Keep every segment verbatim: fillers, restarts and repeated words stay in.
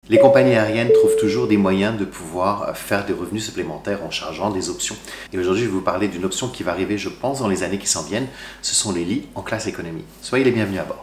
Les compagnies aériennes trouvent toujours des moyens de pouvoir faire des revenus supplémentaires en chargeant des options. Et aujourd'hui, je vais vous parler d'une option qui va arriver, je pense, dans les années qui s'en viennent. Ce sont les lits en classe économie. Soyez les bienvenus à bord.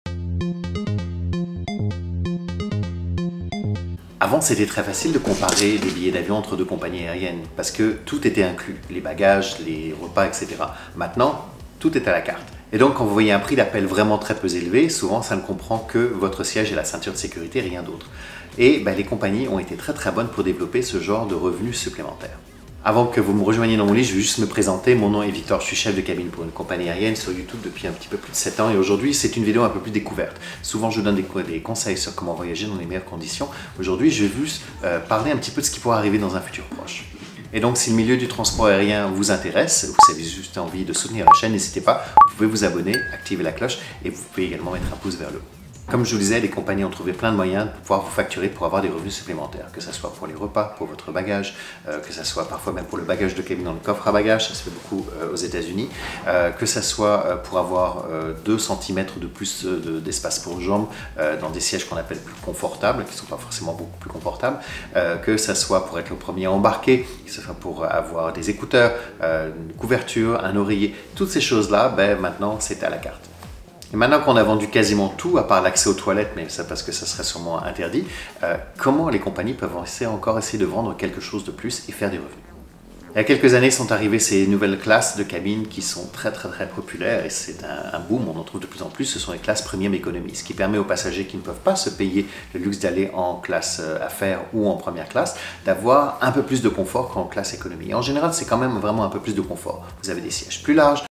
Avant, c'était très facile de comparer les billets d'avion entre deux compagnies aériennes parce que tout était inclus, les bagages, les repas, et cetera. Maintenant, tout est à la carte. Et donc, quand vous voyez un prix d'appel vraiment très peu élevé, souvent, ça ne comprend que votre siège et la ceinture de sécurité, rien d'autre. Et ben, les compagnies ont été très très bonnes pour développer ce genre de revenus supplémentaires. Avant que vous me rejoigniez dans mon lit, je vais juste me présenter. Mon nom est Victor, je suis chef de cabine pour une compagnie aérienne sur YouTube depuis un petit peu plus de sept ans. Et aujourd'hui, c'est une vidéo un peu plus découverte. Souvent, je donne des, des conseils sur comment voyager dans les meilleures conditions. Aujourd'hui, je vais juste euh, parler un petit peu de ce qui pourrait arriver dans un futur proche. Et donc, si le milieu du transport aérien vous intéresse, vous avez juste envie de soutenir la chaîne, n'hésitez pas, vous pouvez vous abonner, activer la cloche et vous pouvez également mettre un pouce vers le haut. Comme je vous le disais, les compagnies ont trouvé plein de moyens de pouvoir vous facturer pour avoir des revenus supplémentaires, que ce soit pour les repas, pour votre bagage, euh, que ce soit parfois même pour le bagage de cabine dans le coffre à bagages, ça se fait beaucoup euh, aux États-Unis, euh, que ce soit euh, pour avoir euh, deux centimètres de plus d'espace pour jambes euh, dans des sièges qu'on appelle plus confortables, qui ne sont pas forcément beaucoup plus confortables, euh, que ce soit pour être le premier à embarquer, que ce soit pour avoir des écouteurs, euh, une couverture, un oreiller, toutes ces choses-là, ben, maintenant c'est à la carte. Et maintenant qu'on a vendu quasiment tout, à part l'accès aux toilettes, mais ça parce que ça serait sûrement interdit, euh, comment les compagnies peuvent essayer, encore essayer de vendre quelque chose de plus et faire des revenus? Il y a quelques années sont arrivées ces nouvelles classes de cabines qui sont très très très populaires et c'est un, un boom, on en trouve de plus en plus, ce sont les classes premium économie, ce qui permet aux passagers qui ne peuvent pas se payer le luxe d'aller en classe affaires ou en première classe, d'avoir un peu plus de confort qu'en classe économie. Et en général, c'est quand même vraiment un peu plus de confort. Vous avez des sièges plus larges,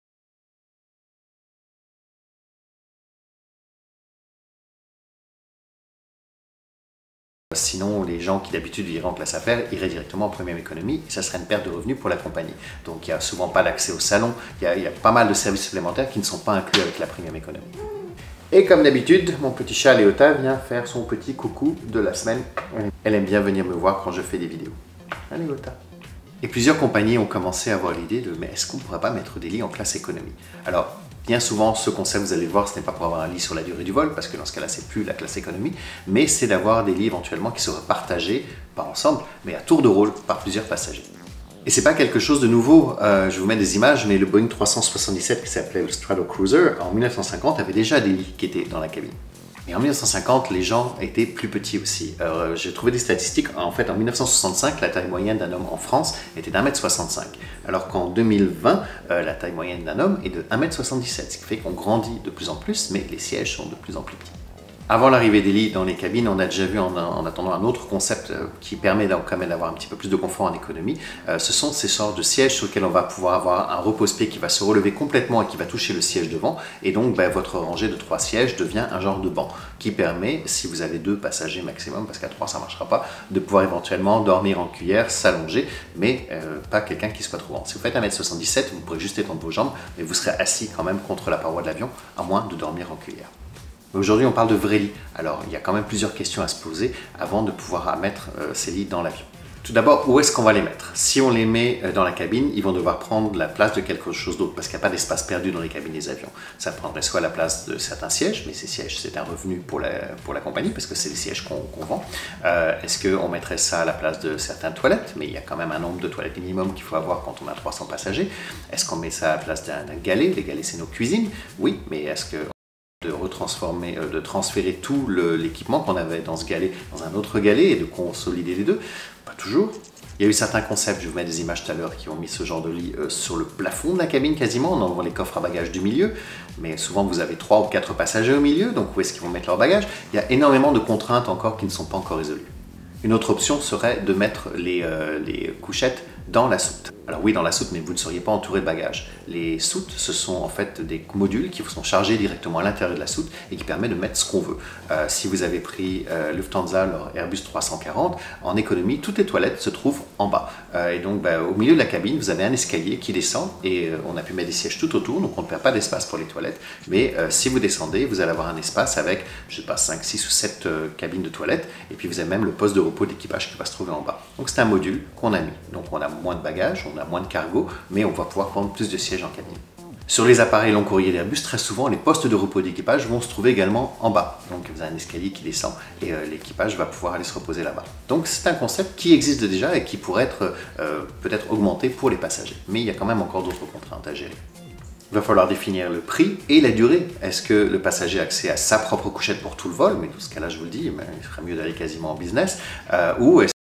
sinon, les gens qui d'habitude iraient en classe affaires iraient directement en premium économie et ça serait une perte de revenus pour la compagnie. Donc il n'y a souvent pas d'accès au salon, il y, a, il y a pas mal de services supplémentaires qui ne sont pas inclus avec la premium économie. Et comme d'habitude, mon petit chat Léota vient faire son petit coucou de la semaine. Elle aime bien venir me voir quand je fais des vidéos. Hein, Léota? Et plusieurs compagnies ont commencé à avoir l'idée de « mais est-ce qu'on ne pourrait pas mettre des lits en classe économie ?» Alors, bien souvent, ce concept, vous allez le voir, ce n'est pas pour avoir un lit sur la durée du vol, parce que dans ce cas-là, c'est plus la classe économie, mais c'est d'avoir des lits éventuellement qui seraient partagés, pas ensemble, mais à tour de rôle par plusieurs passagers. Et c'est pas quelque chose de nouveau, euh, je vous mets des images, mais le Boeing trois cent soixante-dix-sept qui s'appelait le Stratocruiser, en mille neuf cent cinquante, avait déjà des lits qui étaient dans la cabine. Et en mille neuf cent cinquante, les gens étaient plus petits aussi. Euh, J'ai trouvé des statistiques. En fait, en mille neuf cent soixante-cinq, la taille moyenne d'un homme en France était d'un mètre soixante-cinq. Alors qu'en deux mille vingt, euh, la taille moyenne d'un homme est de un mètre soixante-dix-sept. Ce qui fait qu'on grandit de plus en plus, mais les sièges sont de plus en plus petits. Avant l'arrivée des lits dans les cabines, on a déjà vu en, en attendant un autre concept euh, qui permet quand même d'avoir un petit peu plus de confort en économie. Euh, ce sont ces sortes de sièges sur lesquels on va pouvoir avoir un repose-pied qui va se relever complètement et qui va toucher le siège devant. Et donc, ben, votre rangée de trois sièges devient un genre de banc qui permet, si vous avez deux passagers maximum, parce qu'à trois ça ne marchera pas, de pouvoir éventuellement dormir en cuillère, s'allonger, mais euh, pas quelqu'un qui soit trop grand. Si vous faites un mètre soixante-dix-sept, vous pourrez juste étendre vos jambes, mais vous serez assis quand même contre la paroi de l'avion, à moins de dormir en cuillère. Aujourd'hui, on parle de vrais lits. Alors, il y a quand même plusieurs questions à se poser avant de pouvoir mettre euh, ces lits dans l'avion. Tout d'abord, où est-ce qu'on va les mettre? Si on les met dans la cabine, ils vont devoir prendre la place de quelque chose d'autre parce qu'il n'y a pas d'espace perdu dans les cabines des avions. Ça prendrait soit la place de certains sièges, mais ces sièges, c'est un revenu pour la, pour la compagnie parce que c'est des sièges qu'on qu'on vend. Euh, est-ce qu'on mettrait ça à la place de certaines toilettes? Mais il y a quand même un nombre de toilettes minimum qu'il faut avoir quand on a trois cents passagers. Est-ce qu'on met ça à la place d'un galet? Les galets, c'est nos cuisines. Oui, mais est-ce que de retransformer, euh, de transférer tout l'équipement qu'on avait dans ce galet dans un autre galet et de consolider les deux? Pas toujours. Il y a eu certains concepts, je vous mets des images tout à l'heure, qui ont mis ce genre de lit euh, sur le plafond de la cabine quasiment, en enlevant les coffres à bagages du milieu. Mais souvent vous avez trois ou quatre passagers au milieu, donc où est-ce qu'ils vont mettre leurs bagages? Il y a énormément de contraintes encore qui ne sont pas encore résolues. Une autre option serait de mettre les, euh, les couchettes dans la soute. Alors oui, dans la soute, mais vous ne seriez pas entouré de bagages. Les soutes, ce sont en fait des modules qui sont chargés directement à l'intérieur de la soute et qui permettent de mettre ce qu'on veut. Euh, si vous avez pris euh, Lufthansa, leur Airbus trois cent quarante, en économie, toutes les toilettes se trouvent en bas. Euh, et donc, bah, au milieu de la cabine, vous avez un escalier qui descend et euh, on a pu mettre des sièges tout autour, donc on ne perd pas d'espace pour les toilettes. Mais euh, si vous descendez, vous allez avoir un espace avec, je sais pas, cinq, six ou sept euh, cabines de toilettes. Et puis vous avez même le poste de repos d'équipage qui va se trouver en bas. Donc c'est un module qu'on a mis. Donc on a moins de bagages, on a moins de cargo, mais on va pouvoir prendre plus de sièges en cabine. Sur les appareils long courrier d'Airbus, très souvent, les postes de repos d'équipage vont se trouver également en bas. Donc vous avez un escalier qui descend et euh, l'équipage va pouvoir aller se reposer là-bas. Donc c'est un concept qui existe déjà et qui pourrait être euh, peut-être augmenté pour les passagers. Mais il y a quand même encore d'autres contraintes à gérer. Il va falloir définir le prix et la durée. Est-ce que le passager a accès à sa propre couchette pour tout le vol? Mais dans ce cas-là, je vous le dis, il serait mieux d'aller quasiment en business. Euh, ou est-ce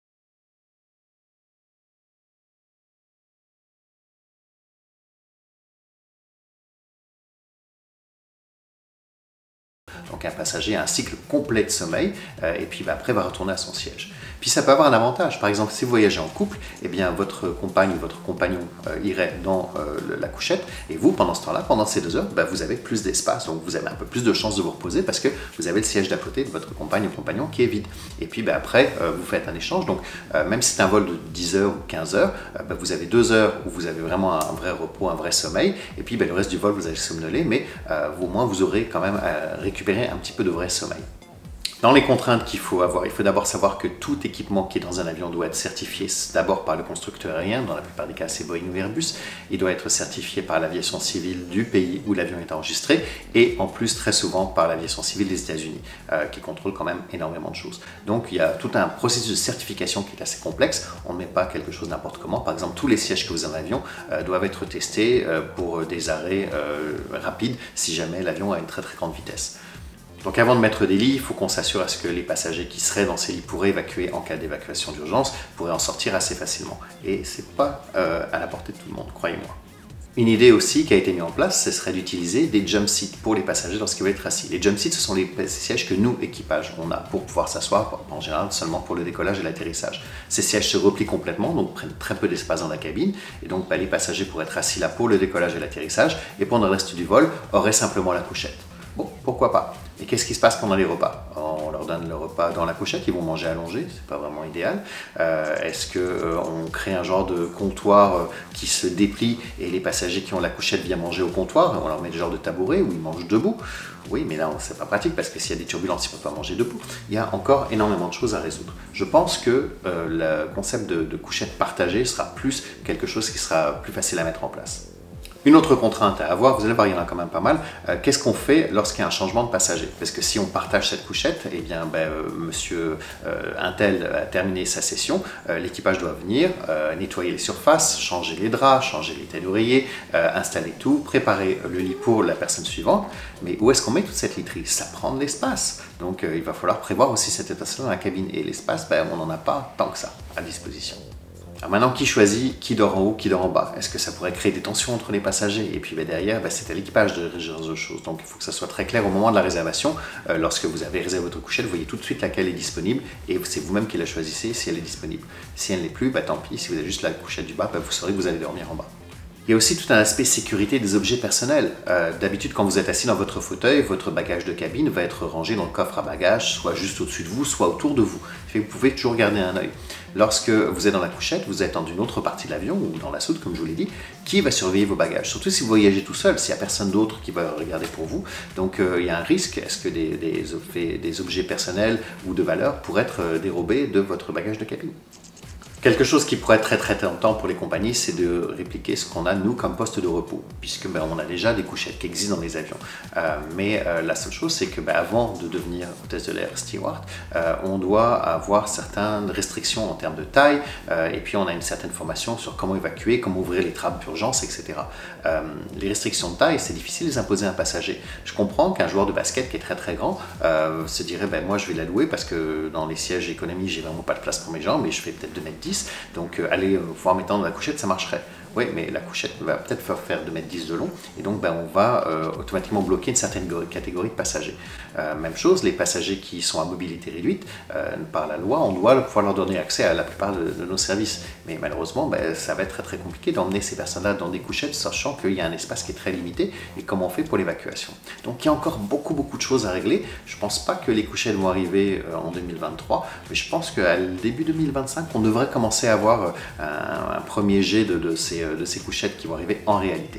Donc un passager a un cycle complet de sommeil euh, et puis bah, après va retourner à son siège. Puis ça peut avoir un avantage. Par exemple, si vous voyagez en couple, eh bien, votre compagne ou votre compagnon euh, irait dans euh, la couchette et vous, pendant ce temps-là, pendant ces deux heures, bah, vous avez plus d'espace. Donc vous avez un peu plus de chances de vous reposer parce que vous avez le siège d'à côté de votre compagne ou compagnon qui est vide. Et puis bah, après, euh, vous faites un échange. Donc euh, même si c'est un vol de dix heures ou quinze heures, euh, bah, vous avez deux heures où vous avez vraiment un vrai repos, un vrai sommeil. Et puis bah, le reste du vol, vous allez somnoler, mais euh, au moins vous aurez quand même euh, récupéré un petit peu de vrai sommeil. Dans les contraintes qu'il faut avoir, il faut d'abord savoir que tout équipement qui est dans un avion doit être certifié d'abord par le constructeur aérien, dans la plupart des cas c'est Boeing ou Airbus, il doit être certifié par l'aviation civile du pays où l'avion est enregistré et en plus très souvent par l'aviation civile des États-Unis euh, qui contrôle quand même énormément de choses. Donc il y a tout un processus de certification qui est assez complexe, on ne met pas quelque chose n'importe comment, par exemple tous les sièges que vous avez en avion euh, doivent être testés euh, pour des arrêts euh, rapides si jamais l'avion a une très très grande vitesse. Donc avant de mettre des lits, il faut qu'on s'assure à ce que les passagers qui seraient dans ces lits pourraient évacuer en cas d'évacuation d'urgence, pourraient en sortir assez facilement. Et c'est pas euh, à la portée de tout le monde, croyez-moi. Une idée aussi qui a été mise en place, ce serait d'utiliser des jump seats pour les passagers lorsqu'ils veulent être assis. Les jump seats, ce sont les sièges que nous, équipage, on a pour pouvoir s'asseoir, en général seulement pour le décollage et l'atterrissage. Ces sièges se replient complètement, donc prennent très peu d'espace dans la cabine, et donc bah, les passagers pourraient être assis là pour le décollage et l'atterrissage, et pendant le reste du vol, auraient simplement la couchette. Bon, pourquoi pas? Et qu'est-ce qui se passe pendant les repas? On leur donne le repas dans la couchette, ils vont manger allongé, c'est pas vraiment idéal. Euh, Est-ce qu'on euh, crée un genre de comptoir euh, qui se déplie et les passagers qui ont la couchette viennent manger au comptoir? On leur met des genres de tabouret où ils mangent debout? Oui, mais là, c'est pas pratique parce que s'il y a des turbulences, ils ne peuvent pas manger debout. Il y a encore énormément de choses à résoudre. Je pense que euh, le concept de, de couchette partagée sera plus quelque chose qui sera plus facile à mettre en place. Une autre contrainte à avoir, vous allez voir, il y en a quand même pas mal, euh, qu'est-ce qu'on fait lorsqu'il y a un changement de passager? Parce que si on partage cette couchette, eh bien, ben, euh, monsieur euh, Untel a terminé sa session, euh, l'équipage doit venir euh, nettoyer les surfaces, changer les draps, changer les têtes d'oreiller, euh, installer tout, préparer le lit pour la personne suivante. Mais où est-ce qu'on met toute cette literie? Ça prend de l'espace. Donc euh, il va falloir prévoir aussi cet espace dans la cabine. Et l'espace, ben, on n'en a pas tant que ça à disposition. Alors maintenant, qui choisit qui dort en haut, qui dort en bas? Est-ce que ça pourrait créer des tensions entre les passagers? Et puis ben, derrière, ben, c'est à l'équipage de régir les choses. Donc il faut que ça soit très clair au moment de la réservation. Euh, lorsque vous avez réservé votre couchette, vous voyez tout de suite laquelle est disponible et c'est vous-même qui la choisissez si elle est disponible. Si elle n'est plus, ben, tant pis. Si vous avez juste la couchette du bas, ben, vous saurez que vous allez dormir en bas. Il y a aussi tout un aspect sécurité des objets personnels. Euh, D'habitude, quand vous êtes assis dans votre fauteuil, votre bagage de cabine va être rangé dans le coffre à bagages, soit juste au-dessus de vous, soit autour de vous. Fait que vous pouvez toujours garder un œil. Lorsque vous êtes dans la couchette, vous êtes dans une autre partie de l'avion ou dans la soute, comme je vous l'ai dit, qui va surveiller vos bagages? Surtout si vous voyagez tout seul, s'il n'y a personne d'autre qui va regarder pour vous. Donc euh, il y a un risque, est-ce que des, des, objets, des objets personnels ou de valeur pourraient être dérobés de votre bagage de cabine? Quelque chose qui pourrait être très très tentant pour les compagnies, c'est de répliquer ce qu'on a nous comme poste de repos, puisque ben, on a déjà des couchettes qui existent dans les avions. Euh, mais euh, la seule chose, c'est que ben, avant de devenir hôtesse de l'air steward, euh, on doit avoir certaines restrictions en termes de taille, euh, et puis on a une certaine formation sur comment évacuer, comment ouvrir les trappes d'urgence, et cetera. Euh, les restrictions de taille, c'est difficile de les imposer à un passager. Je comprends qu'un joueur de basket qui est très très grand euh, se dirait ben, moi je vais la louer parce que dans les sièges économie, j'ai vraiment pas de place pour mes jambes, mais je fais peut-être deux mètres dix. Donc euh, aller euh, pouvoir m'étendre dans la couchette, ça marcherait. Oui, mais la couchette va peut-être faire deux mètres dix de long et donc ben, on va euh, automatiquement bloquer une certaine catégorie de passagers. Euh, même chose, les passagers qui sont à mobilité réduite, euh, par la loi, on doit pouvoir leur donner accès à la plupart de, de nos services. Mais malheureusement, ben, ça va être très très compliqué d'emmener ces personnes-là dans des couchettes, sachant qu'il y a un espace qui est très limité et comment on fait pour l'évacuation. Donc il y a encore beaucoup beaucoup de choses à régler. Je ne pense pas que les couchettes vont arriver euh, en deux mille vingt-trois, mais je pense qu'à début deux mille vingt-cinq, on devrait commencer à avoir un, un premier jet de, de ces de ces couchettes qui vont arriver en réalité.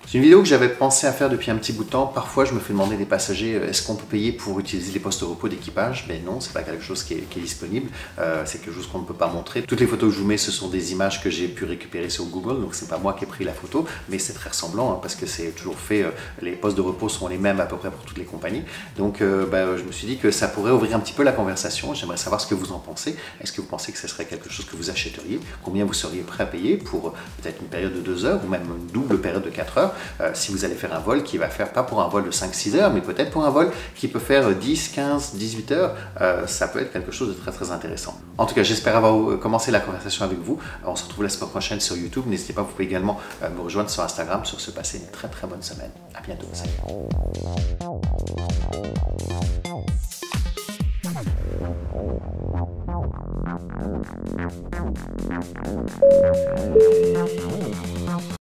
C'est une vidéo que j'avais pensé à faire depuis un petit bout de temps. Parfois, je me fais demander des passagers, euh, est-ce qu'on peut payer pour utiliser les postes de repos d'équipage? Ben non, c'est pas quelque chose qui est, qui est disponible. Euh, c'est quelque chose qu'on ne peut pas montrer. Toutes les photos que je vous mets, ce sont des images que j'ai pu récupérer sur Google. Donc, c'est pas moi qui ai pris la photo, mais c'est très ressemblant hein, parce que c'est toujours fait. Euh, les postes de repos sont les mêmes à peu près pour toutes les compagnies. Donc, euh, ben, je me suis dit que ça pourrait ouvrir un petit peu la conversation. J'aimerais savoir ce que vous en pensez. Est-ce que vous pensez que ce serait quelque chose que vous achèteriez? Combien vous seriez prêt à payer pour euh, peut-être une période de deux heures ou même une double période de quatre heures euh, si vous allez faire un vol qui va faire, pas pour un vol de cinq six heures, mais peut-être pour un vol qui peut faire dix, quinze, dix-huit heures, euh, ça peut être quelque chose de très très intéressant. En tout cas, j'espère avoir commencé la conversation avec vous. On se retrouve la semaine prochaine sur YouTube. N'hésitez pas, vous pouvez également euh, me rejoindre sur Instagram. Sur ce, passez une très très bonne semaine. À bientôt. Salut.